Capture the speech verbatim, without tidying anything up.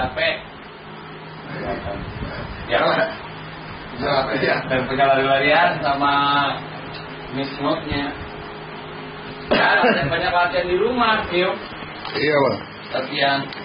capek. Ya kan? Ya. Dan lari-larian sama Miss Mood-nya. Ya, ada banyak latihan di rumah, Tio. Iya, Bang. Latihan